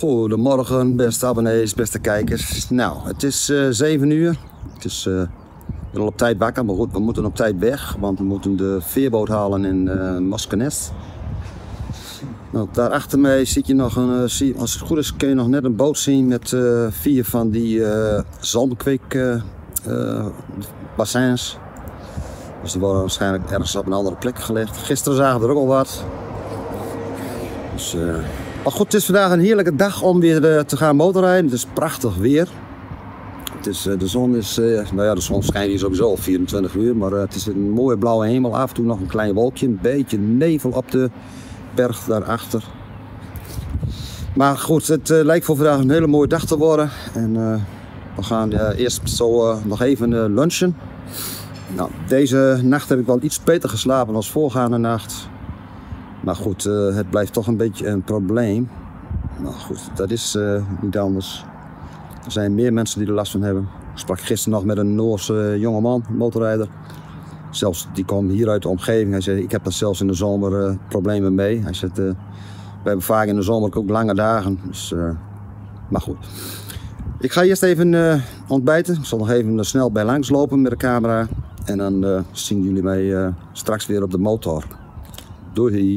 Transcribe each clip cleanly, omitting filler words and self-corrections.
Goedemorgen, beste abonnees, beste kijkers. Nou, het is 7 uur. Het is wel op tijd wakker, maar goed, we moeten op tijd weg, want we moeten de veerboot halen in Moskenes. Nou, daar achter mij zie je nog een, als het goed is kun je nog net een boot zien met 4 van die zalmkweekbassins. Dus die worden waarschijnlijk ergens op een andere plek gelegd. Gisteren zagen we er ook al wat. Dus, maar goed, het is vandaag een heerlijke dag om weer te gaan motorrijden. Het is prachtig weer. Het is, de zon is, nou ja, de zon schijnt hier sowieso al 24 uur, maar het is een mooie blauwe hemel. Af en toe nog een klein wolkje, een beetje nevel op de berg daarachter. Maar goed, het lijkt voor vandaag een hele mooie dag te worden. En we gaan eerst zo nog even lunchen. Nou, deze nacht heb ik wel iets beter geslapen dan voorgaande nacht. Maar goed, het blijft toch een beetje een probleem. Maar goed, dat is niet anders. Er zijn meer mensen die er last van hebben. Ik sprak gisteren nog met een Noorse jongeman, motorrijder. Zelfs die kwam hier uit de omgeving. Hij zei, ik heb daar zelfs in de zomer problemen mee. Hij zei, we hebben vaak in de zomer ook lange dagen. Dus, maar goed. Ik ga eerst even ontbijten. Ik zal nog even snel bij langs lopen met de camera. En dan zien jullie mij straks weer op de motor. Doei!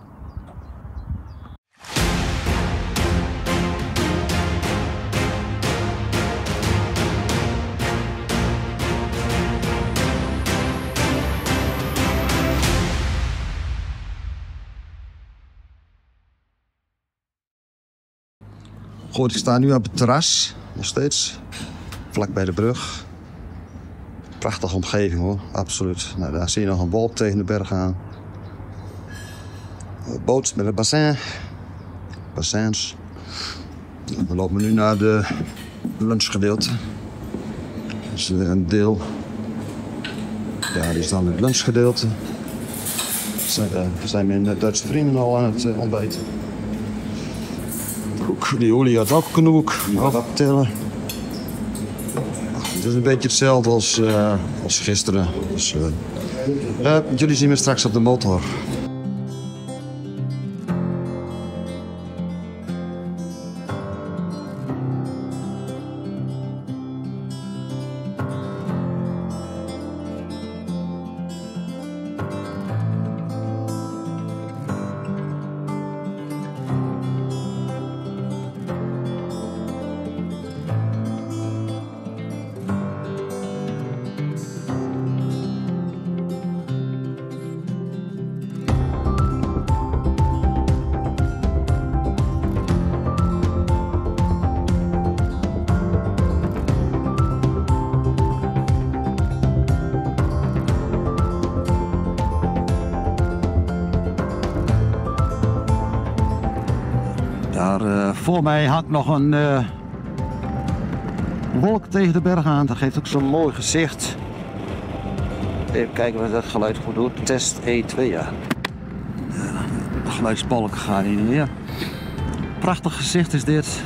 Goed, ik sta nu op het terras, nog steeds, vlak bij de brug. Prachtige omgeving hoor, absoluut. Nou, daar zie je nog een wolk tegen de berg aan. Een boot met een bassins. We lopen nu naar de lunchgedeelte. Dus een deel, ja, die is dan het lunchgedeelte. We zijn met Duitse vrienden al aan het ontbijten. Die olie had ook genoeg, wat tellen. Het is een beetje hetzelfde als gisteren. Dus, jullie zien me straks op de motor. Daar voor mij hangt nog een wolk tegen de berg aan. Dat geeft ook zo'n mooi gezicht. Even kijken of dat geluid goed doet. Test E2, ja. De geluidsbalken gaan heen en weer. Prachtig gezicht is dit.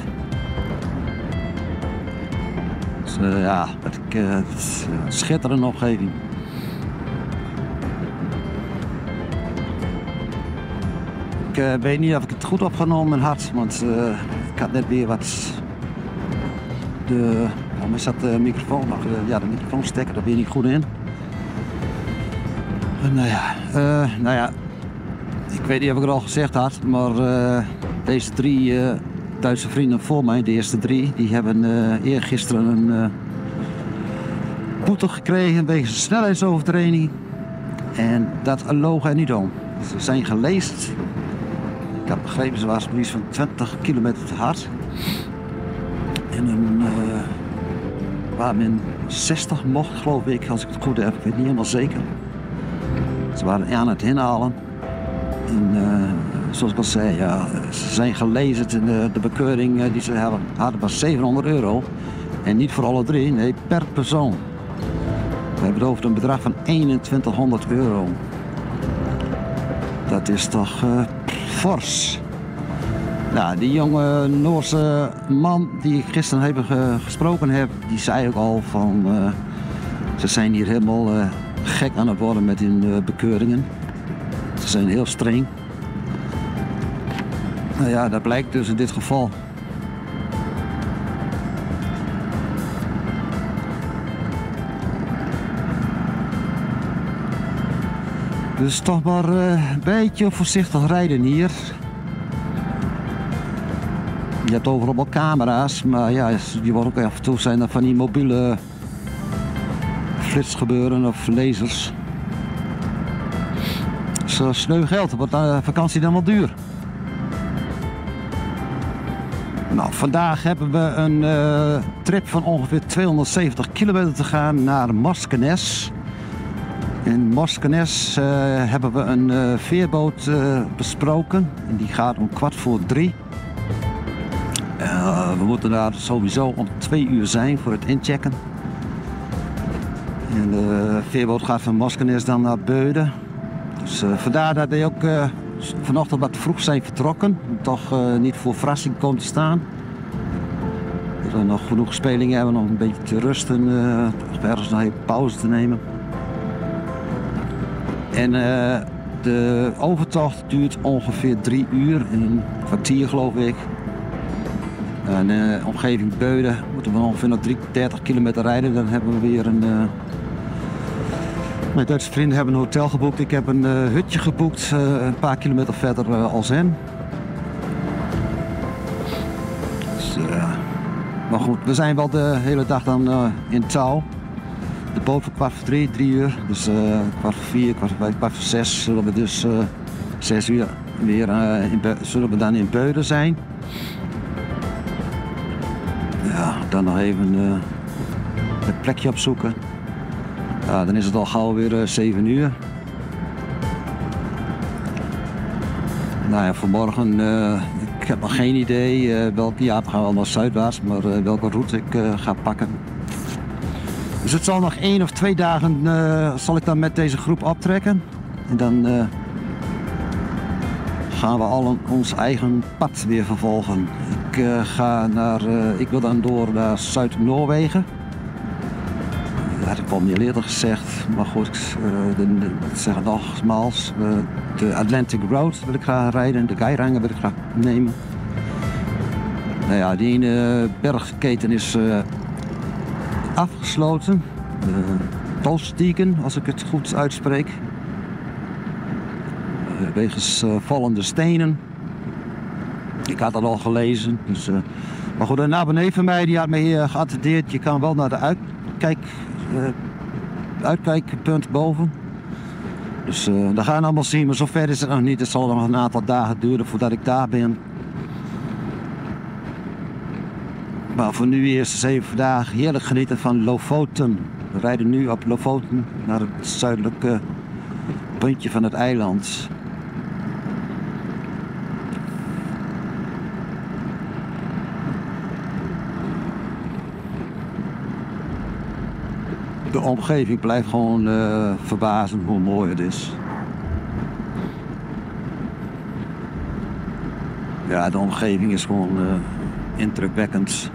Dus, ja, het is een schitterende omgeving. Ik weet niet of ik het goed opgenomen had, want ik had net weer wat waarom is dat de microfoon nog? Ja, de microfoonstekker, daar weer niet goed in. Nou ja, ik weet niet of ik het al gezegd had, maar deze 3 Duitse vrienden voor mij, de eerste 3, die hebben eergisteren een boete gekregen wegens snelheidsovertreding. En dat loog er niet om. Ze zijn geleased. Ik had begrepen, ze waren zoiets van 20 kilometer te hard. En waar men 60 mocht, geloof ik, als ik het goed heb. Ik weet niet helemaal zeker. Ze waren aan het inhalen. En zoals ik al zei, ja, ze zijn gelezen. De bekeuring die ze hadden was €700. En niet voor alle 3, nee, per persoon. We hebben het over een bedrag van €2100. Dat is toch fors. Nou, die jonge Noorse man die ik gisteren gesproken heb, die zei ook al van ze zijn hier helemaal gek aan het worden met hun bekeuringen. Ze zijn heel streng. Nou ja, dat blijkt dus in dit geval. Dus toch maar een beetje voorzichtig rijden hier. Je hebt overal wel camera's, maar ja, die worden ook af en toe zijn er van die mobiele flitsgebeuren of lasers. Dus sneu geld, wordt de vakantie dan wel duur. Nou, vandaag hebben we een trip van ongeveer 270 kilometer te gaan naar Moskenes. In Moskenes hebben we een veerboot besproken. En die gaat om 2:15. We moeten daar sowieso om 2 uur zijn voor het inchecken. En de veerboot gaat van Moskenes dan naar Beuden. Dus vandaar dat wij ook vanochtend wat vroeg zijn vertrokken. Toch niet voor verrassing komen te staan. Dat we nog genoeg spelingen hebben om een beetje te rusten. Ergens nog even pauze te nemen. En de overtocht duurt ongeveer 3 uur. In een kwartier geloof ik. En de omgeving Beuden moeten we ongeveer nog 30 kilometer rijden. Dan hebben we weer een... Mijn Duitse vrienden hebben een hotel geboekt. Ik heb een hutje geboekt een paar kilometer verder als hen. Dus, maar goed, we zijn wel de hele dag dan in touw. De boot voor 2:45, 3 uur. Dus 3:45, 4:45, 5:45 zullen we dus 6 uur weer zullen we dan in Beuden zijn. Ja, dan nog even het plekje opzoeken. Ja, dan is het al gauw weer 7 uur. Nou ja, vanmorgen, ik heb nog geen idee welke, ja, we gaan wel naar zuidwaarts, maar welke route ik ga pakken. Dus het zal nog 1 of 2 dagen zal ik dan met deze groep optrekken. En dan gaan we al ons eigen pad weer vervolgen. Ik wil dan door naar Zuid-Noorwegen. Dat had ik al meer eerder gezegd, maar goed, ik zeg het nogmaals. De Atlantic Road wil ik graag rijden, de Geiranger wil ik graag nemen. Nou ja, die ene bergketen is afgesloten. Tolstigen, als ik het goed uitspreek. Wegens vallende stenen. Ik had dat al gelezen. Dus, maar goed, een abonnee van mij die had mij geattendeerd. Je kan wel naar de uitkijkpunt boven. Dus dat gaan we allemaal zien. Maar zover is het nog niet. Het zal nog een aantal dagen duren voordat ik daar ben. Maar voor nu eerst eens even vandaag heerlijk genieten van Lofoten. We rijden nu op Lofoten naar het zuidelijke puntje van het eiland. De omgeving blijft gewoon verbazen hoe mooi het is. Ja, de omgeving is gewoon indrukwekkend.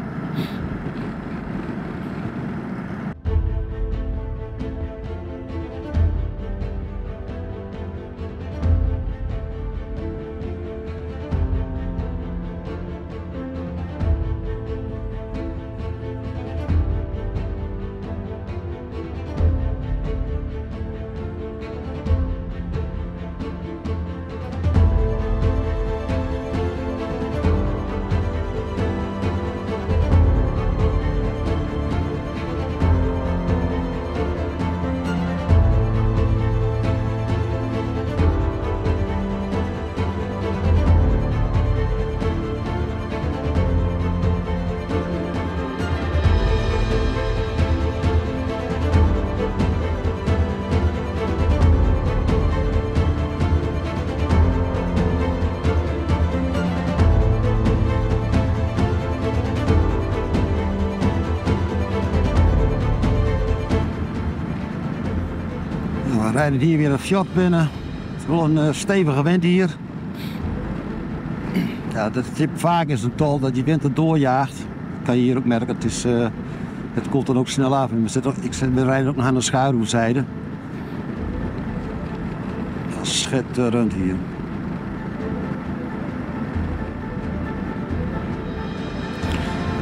We rijden hier weer een fjord binnen. Het is wel een stevige wind hier. Ja, dat tip vaak is een tol dat die wind er doorjaagt. Dat kan je hier ook merken. Het koelt dan ook snel af. We rijden ook nog aan de schaduwzijde. Ja, schitterend hier.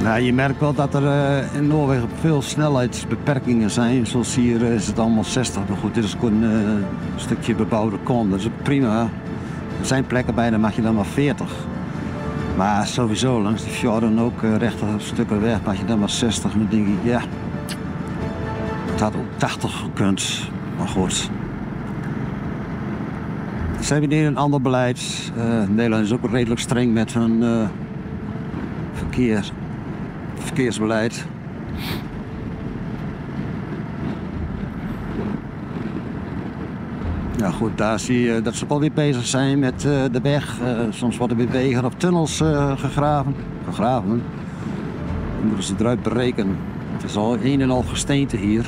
Nou, je merkt wel dat er in Noorwegen veel snelheidsbeperkingen zijn. Zoals hier is het allemaal 60. Maar goed, dit is gewoon een stukje bebouwde kom. Dat is prima. Er zijn plekken bij, dan mag je dan maar 40. Maar sowieso langs de fjorden ook rechte stukken weg mag je dan maar 60. En dan denk ik, ja, het had ook 80 gekund. Maar goed. Ze hebben hier een ander beleid. Nederland is ook redelijk streng met hun verkeersbeleid. Ja goed, daar zie je dat ze alweer bezig zijn met de weg. Soms worden weer wegen of tunnels gegraven. Dan moeten ze eruit breken. Het is al een en al gesteente hier.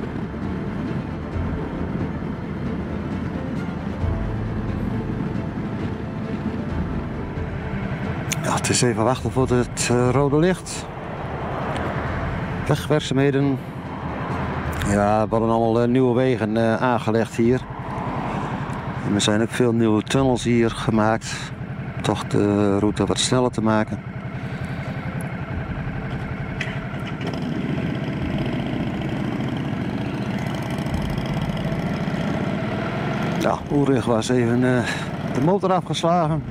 Ja, het is even wachten voor het rode licht. Wegwerkzaamheden. Ja, er worden allemaal nieuwe wegen aangelegd hier. En er zijn ook veel nieuwe tunnels hier gemaakt. Toch de route wat sneller te maken. Ja, Ulrich was even de motor afgeslagen.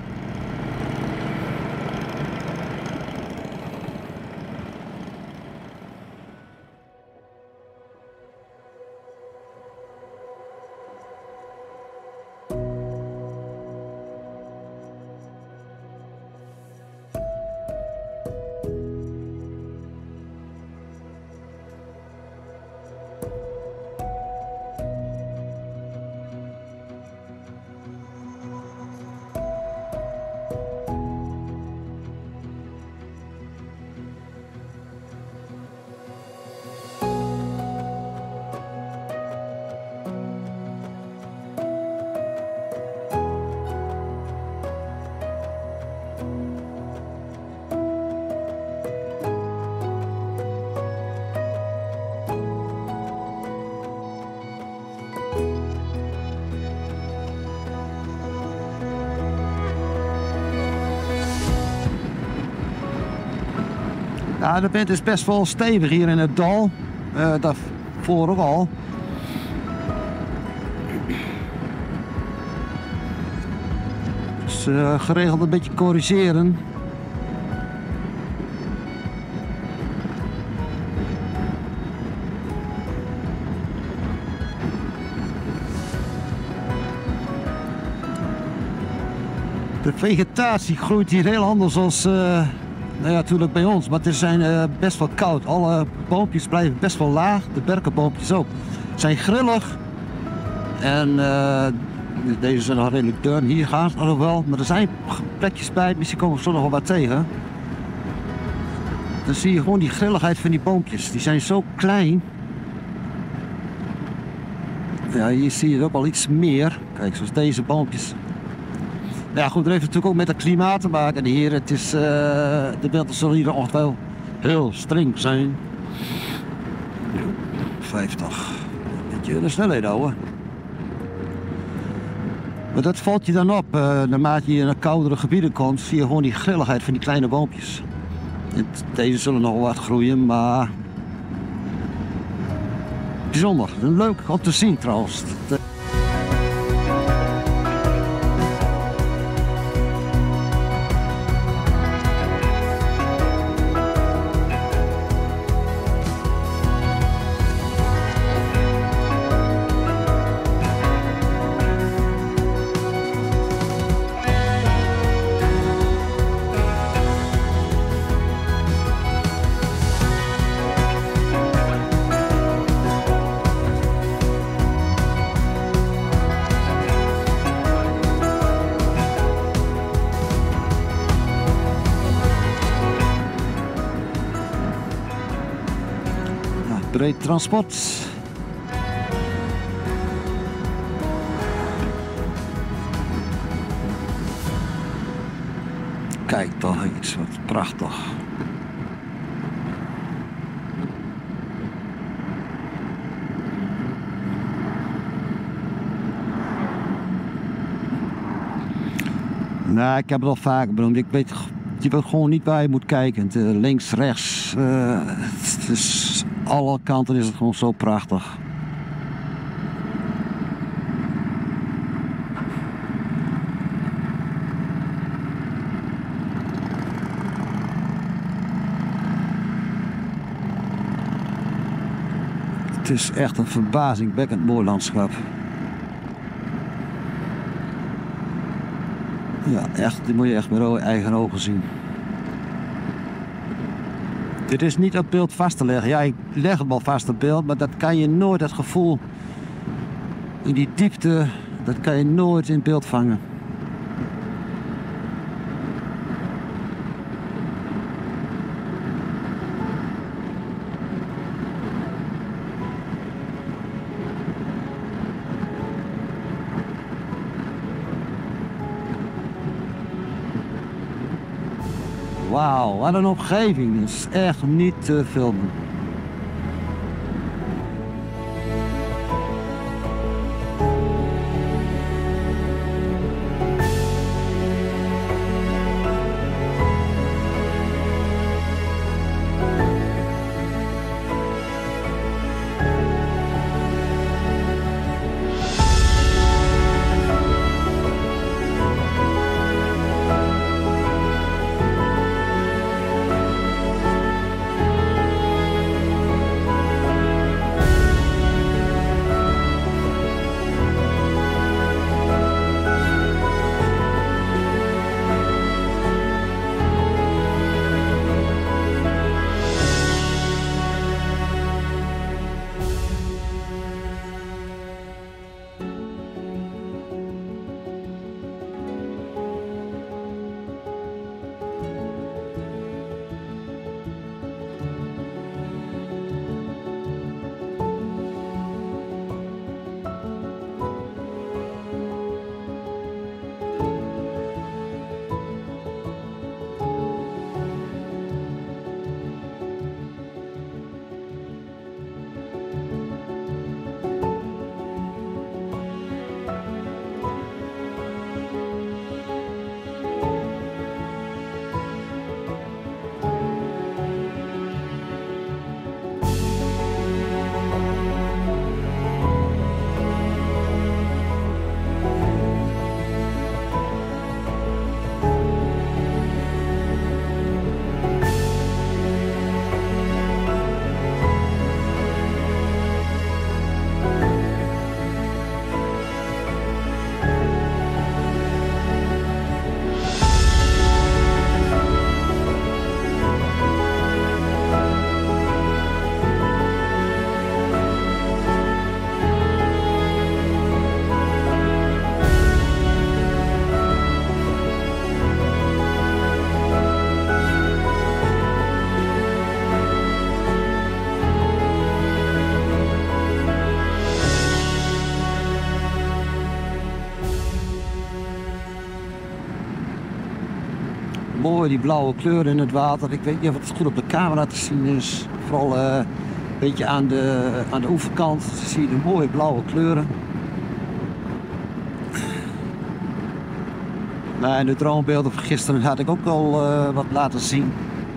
Ja, de wind is best wel stevig hier in het dal. Daarvoor ook al. Dus geregeld een beetje corrigeren. De vegetatie groeit hier heel anders als nou ja, natuurlijk bij ons, maar het zijn best wel koud. Alle boompjes blijven best wel laag, de berkenboompjes ook. Ze zijn grillig en deze zijn nog redelijk dun. Hier gaan ze nog wel, maar er zijn plekjes bij, misschien komen we zo nog wel wat tegen. Dan zie je gewoon die grilligheid van die boompjes, die zijn zo klein. Ja, hier zie je het ook al iets meer. Kijk, zoals deze boompjes. Ja goed, dat heeft natuurlijk ook met het klimaat te maken hier. Het is, de winter zullen hier echt wel heel streng zijn. 50. Een beetje de snelheid houden. Maar dat valt je dan op. Naarmate je in koudere gebieden komt, zie je gewoon die grilligheid van die kleine boompjes. Deze zullen nog wat groeien, maar bijzonder. Leuk om te zien trouwens. Breed transport. Kijk toch eens, wat prachtig. Nou, ik heb het al vaker benoemd. Ik weet Je weet gewoon niet waar je moet kijken. Links, rechts. Dus alle kanten is het gewoon zo prachtig. Het is echt een verbazingwekkend mooi landschap. Ja, echt, dit moet je echt met eigen ogen zien. Dit is niet op beeld vast te leggen. Ja, ik leg het wel vast op beeld, maar dat kan je nooit, dat gevoel in die diepte, dat kan je nooit in beeld vangen. Wauw, wat een omgeving. Dat is echt niet te filmen. Mooi, die blauwe kleur in het water. Ik weet niet of het goed op de camera te zien is. Vooral een beetje aan de oeverkant zie je de mooie blauwe kleuren. Nou, in de droombeelden van gisteren had ik ook al wat laten zien.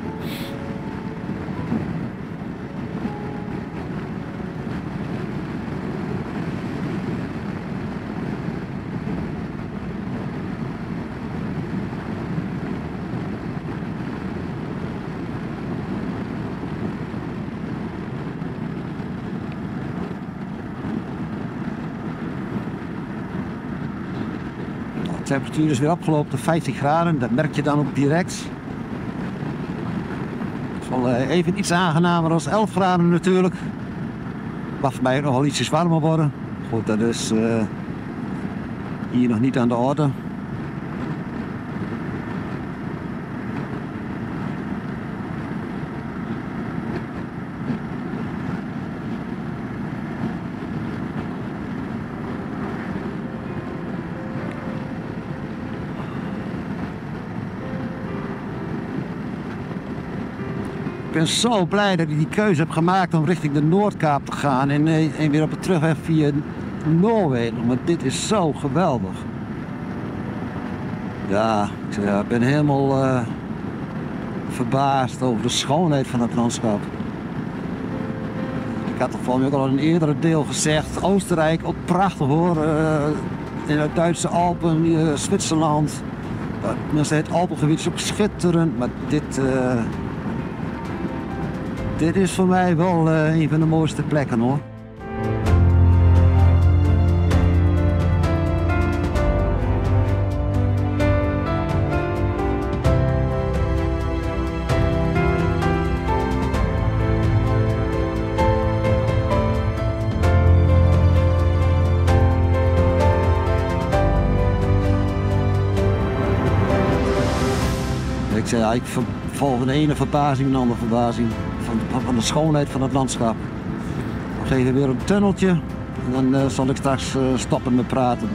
De temperatuur is weer opgelopen tot 15 graden, dat merk je dan ook direct. Het is wel even iets aangenamer dan 11 graden natuurlijk. Mag voor mij nog wel ietsjes warmer worden. Goed, dat is hier nog niet aan de orde. Ik ben zo blij dat ik die keuze heb gemaakt om richting de Noordkaap te gaan en weer op de terugweg via Noorwegen, want dit is zo geweldig. Ja, ik ben helemaal verbaasd over de schoonheid van het landschap. Ik had er volgens mij ook al in een eerdere deel gezegd, Oostenrijk ook prachtig hoor. In de Duitse Alpen, Zwitserland. Het Alpengebied is ook schitterend, maar dit is voor mij wel een van de mooiste plekken hoor. Ik zei, ik val van de ene verbazing naar de andere verbazing van de schoonheid van het landschap. We geven weer een tunneltje en dan zal ik straks stoppen met praten.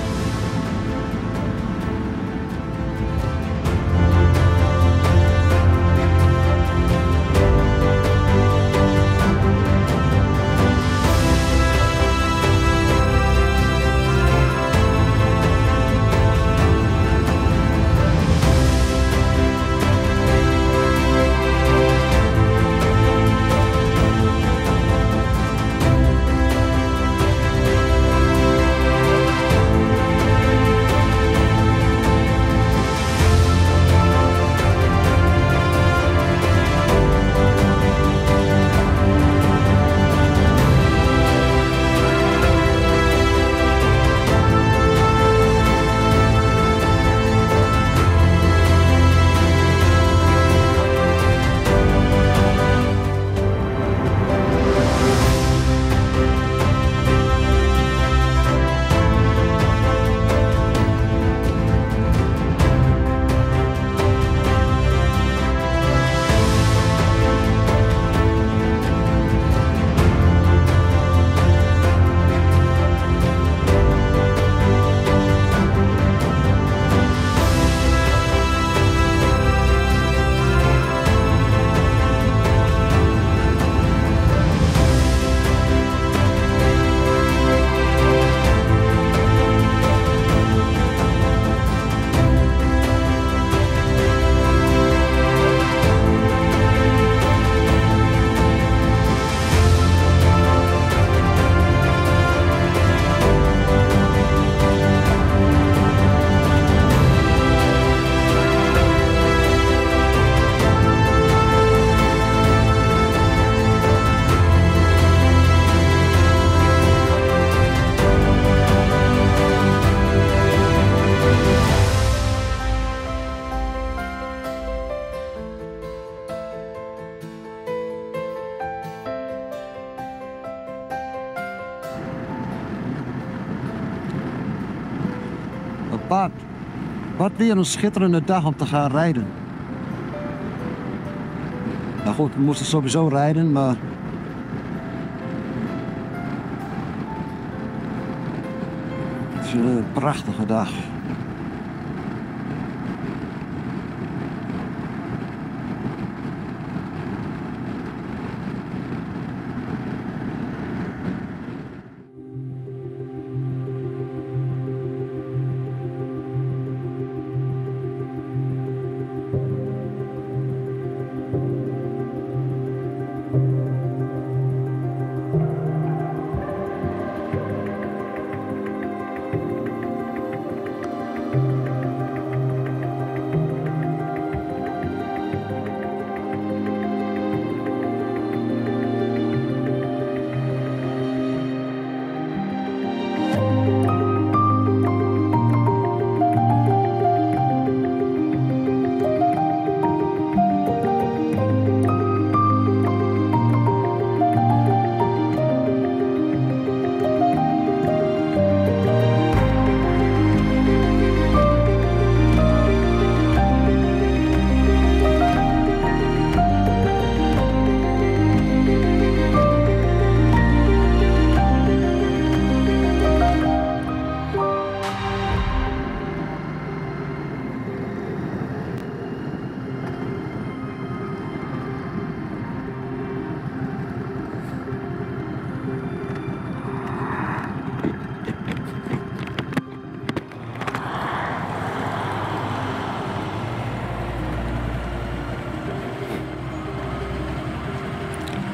Wat weer een schitterende dag om te gaan rijden. Nou goed, we moesten sowieso rijden, maar het is een prachtige dag.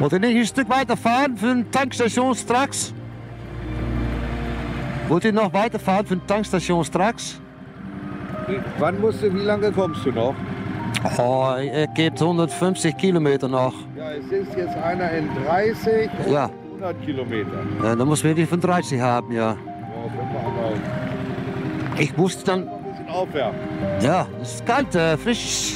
Moet u niet een stuk weiter fahren für een tankstation straks? Moet u nog weiter fahren für een tankstation straks? Wann musst du, wie lange kommst du noch? Oh, ich gebe 150 Kilometer noch. Ja, es ist jetzt einer in 30 und Ja. 100 Kilometer. Dann muss wir die von 30 haben, ja. Ja, können wir aber Ich muss dann, noch ein bisschen aufwärmen. ja, het is kalt, frisch.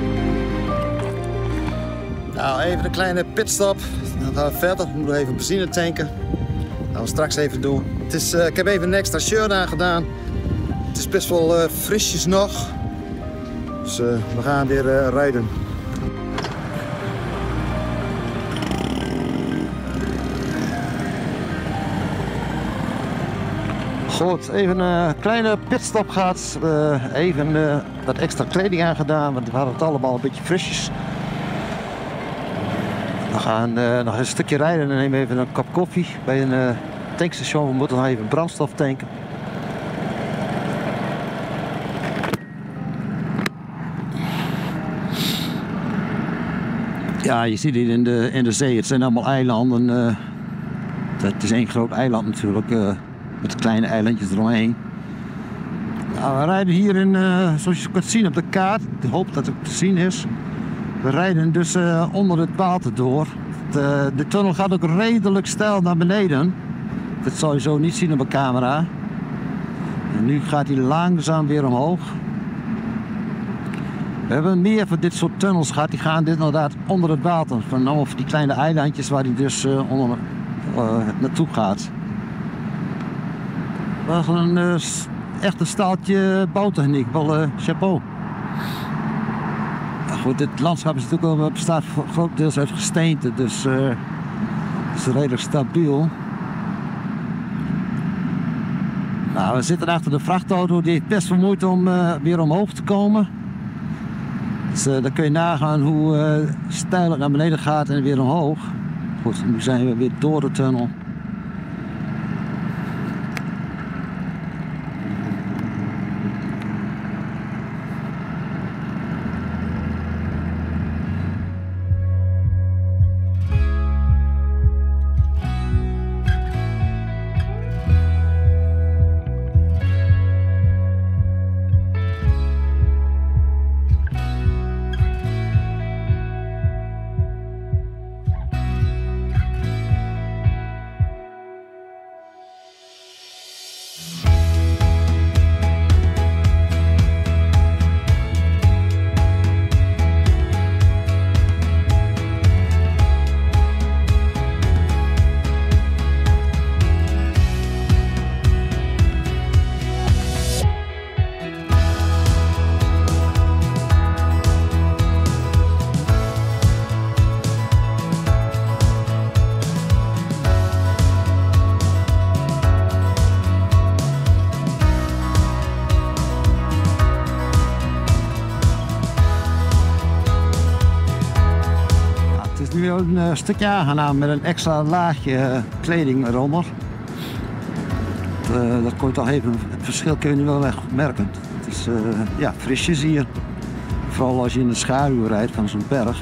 Nou, even een kleine pitstop. Dan gaan we verder. We moeten even benzine tanken. Dat gaan we straks even doen. Het is, ik heb even een extra shirt aangedaan. Het is best wel frisjes nog. Dus we gaan weer rijden. Goed, even een kleine pitstop gehad. Even wat extra kleding aangedaan, want we hadden het allemaal een beetje frisjes. We gaan nog een stukje rijden en nemen even een kop koffie bij een tankstation. We moeten nog even brandstof tanken. Ja, je ziet het in de zee. Het zijn allemaal eilanden. Het is één groot eiland natuurlijk, met kleine eilandjes eromheen. Nou, we rijden hier in, zoals je kunt zien op de kaart. Ik hoop dat het te zien is. We rijden dus onder het water door. De tunnel gaat ook redelijk steil naar beneden. Dat zal je zo niet zien op de camera. En nu gaat hij langzaam weer omhoog. We hebben meer van dit soort tunnels gehad. Die gaan dit inderdaad onder het water. Vanaf die kleine eilandjes waar hij dus naartoe gaat. Dat was een echt een staaltje bouwtechniek. Wel chapeau. Goed, dit landschap is natuurlijk wel, bestaat grotendeels uit gesteente, dus het is redelijk stabiel. Nou, we zitten achter de vrachtauto, die heeft best veel moeite om weer omhoog te komen. Dus dan kun je nagaan hoe steil het naar beneden gaat en weer omhoog. Goed, nu zijn we weer door de tunnel. Nu een stukje aangenaam met een extra laagje kleding eronder. Dat kon je toch even, het verschil kun je nu wel echt merken. Het is ja, frisjes hier. Vooral als je in de schaduw rijdt van zo'n berg.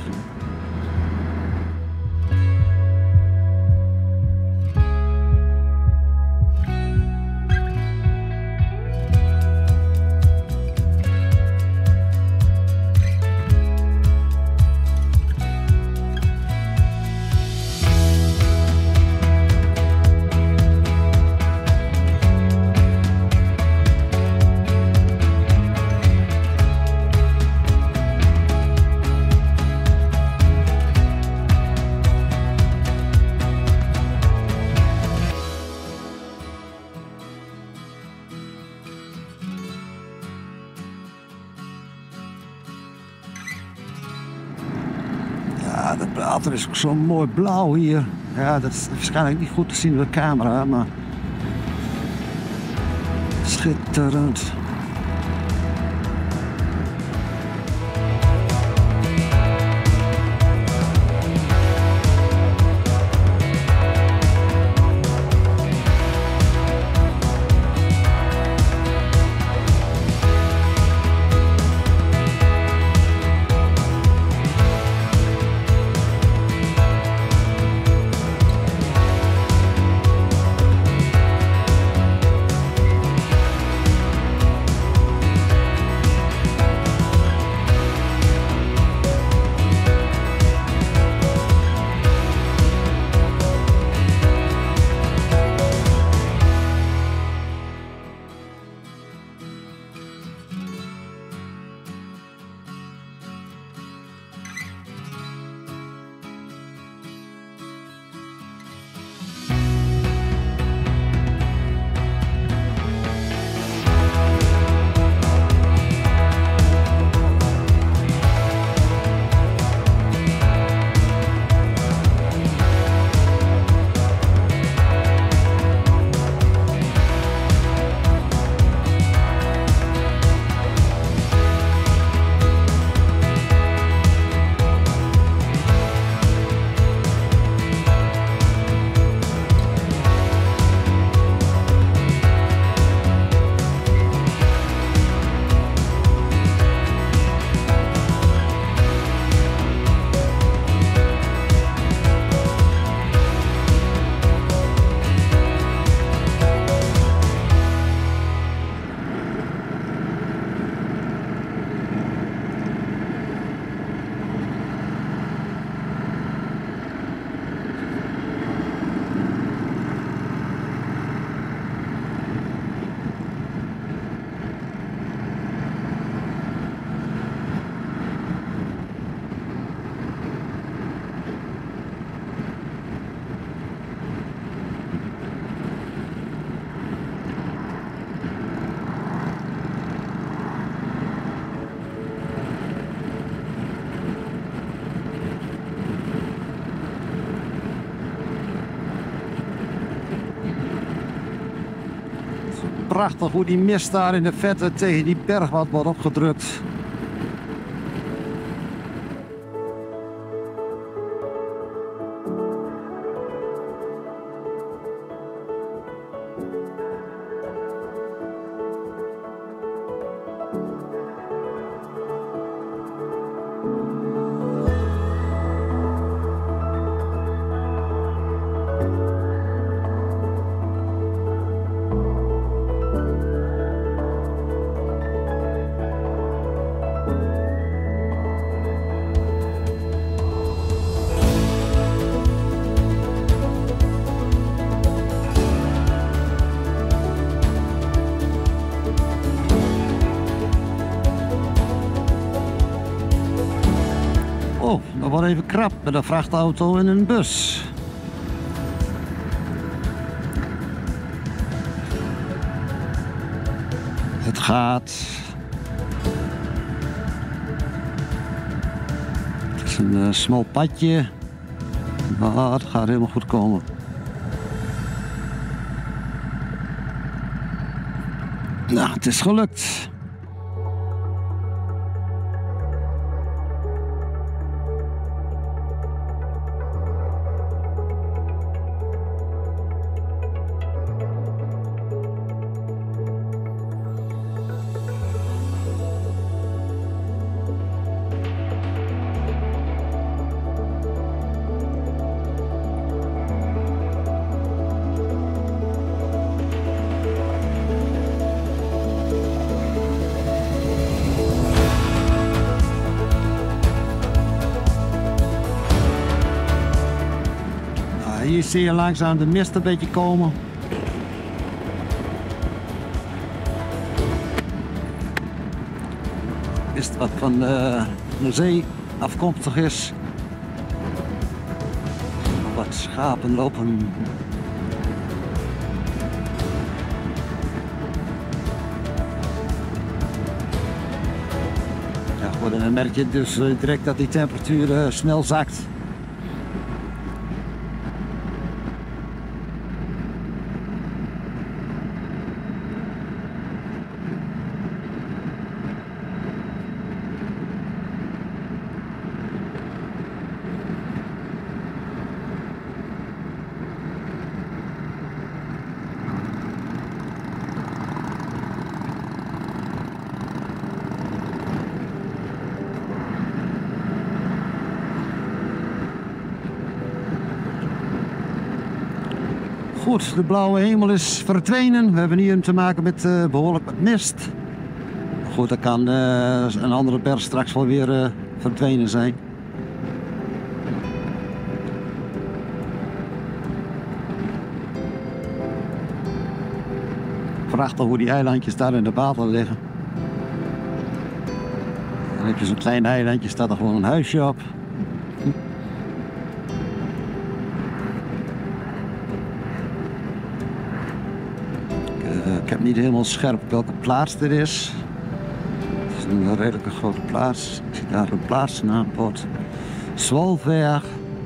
Ja, dat water is ook zo mooi blauw hier. Ja, dat is waarschijnlijk niet goed te zien door de camera, maar schitterend. prachtig hoe die mist daar in de vette tegen die berg wat wordt opgedrukt. Oh, dat wordt even krap met een vrachtauto en een bus. Het gaat. Het is een smal padje, maar het gaat helemaal goed komen. Nou, het is gelukt. Hier zie je langzaam de mist een beetje komen. Mist wat van de zee afkomstig is. Wat schapen lopen. Ja, goed, en dan merk je dus direct dat die temperatuur snel zakt. Goed, de blauwe hemel is verdwenen. We hebben hier te maken met behoorlijk wat mist. Goed, dat kan een andere berg straks wel weer verdwenen zijn. Prachtig hoe die eilandjes daar in de water liggen. Dan heb je zo'n klein eilandje, staat er gewoon een huisje op. Ik heb niet helemaal scherp welke plaats dit is. Het is een redelijke grote plaats. Ik zie daar een plaatsnaambord. Svolvær.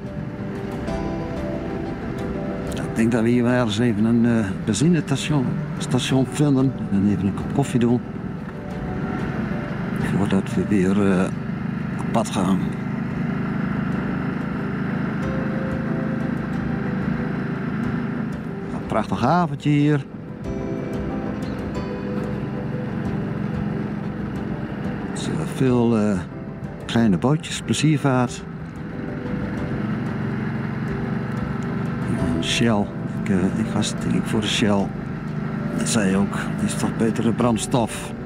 Ik denk dat we hier ergens even een benzinestation vinden en even een kop koffie doen. Voordat we weer op pad gaan. Een prachtig avondje hier. Veel kleine bootjes, pleziervaart. Shell. Ik ga denk ik voor de Shell. Dat zei je ook. Het is toch betere brandstof.